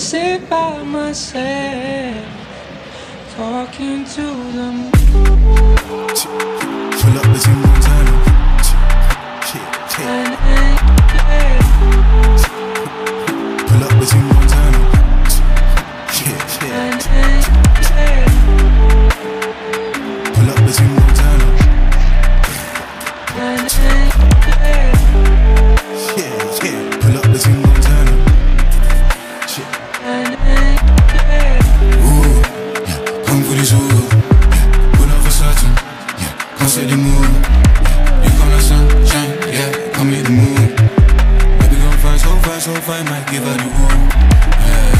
sit by myself, talking to the moon. Pull up the team Montana. Pull up the team Montana. Pull up the team Montana. Pull up the team Montana. Ooh, yeah, come for this ooh. Pull up for certain, yeah, come set the mood. You come like sunshine, yeah, come hit the moon. Baby, gon' fast, so fast, so fine, might give her the ooh. Yeah.